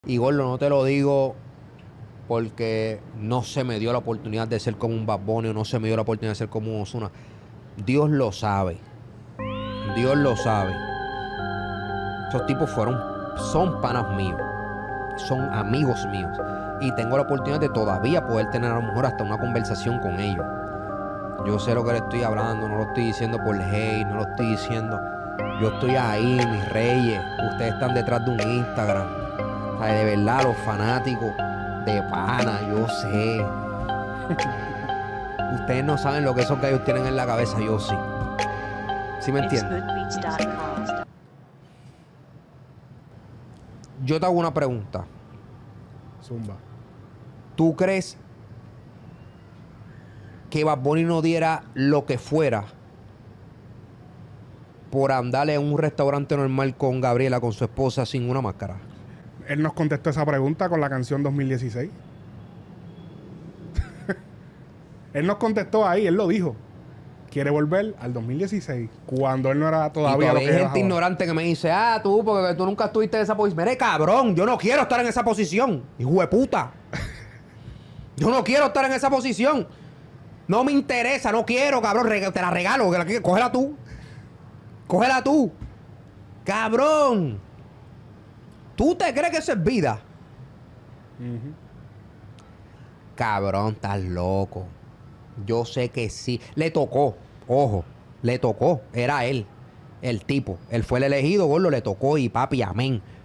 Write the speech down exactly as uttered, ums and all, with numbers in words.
Y Gordo, no te lo digo porque no se me dio la oportunidad de ser como un Bad Bunny o no se me dio la oportunidad de ser como un Ozuna. Dios lo sabe. Dios lo sabe. Esos tipos fueron, son panas míos. Son amigos míos. Y tengo la oportunidad de todavía poder tener a lo mejor hasta una conversación con ellos. Yo sé lo que le estoy hablando, no lo estoy diciendo por hate, no lo estoy diciendo. Yo estoy ahí, mis reyes. Ustedes están detrás de un Instagram. O sea, de verdad, los fanáticos de pana, yo sé. Ustedes no saben lo que esos gallos tienen en la cabeza, yo sí. ¿Sí me entienden? Yo te hago una pregunta. Zumba. ¿Tú crees que Bad Bunny no diera lo que fuera por andarle en un restaurante normal con Gabriela, con su esposa, sin una máscara? Él nos contestó esa pregunta con la canción dos mil dieciséis. Él nos contestó ahí, él lo dijo. Quiere volver al dos mil dieciséis, cuando él no era todavía, Y todavía lo hay que gente era ignorante que me dice, ah, tú, porque tú nunca estuviste en esa posición. Mire, cabrón, yo no quiero estar en esa posición. Hijo de puta. Yo no quiero estar en esa posición. No me interesa, no quiero, cabrón. Te la regalo. Cógela tú. Cógela tú. Cabrón. ¿Tú te crees que eso es vida? Uh-huh. Cabrón, estás loco. Yo sé que sí. Le tocó. Ojo. Le tocó. Era él. El tipo. Él fue el elegido, gordo. Le tocó y papi, amén.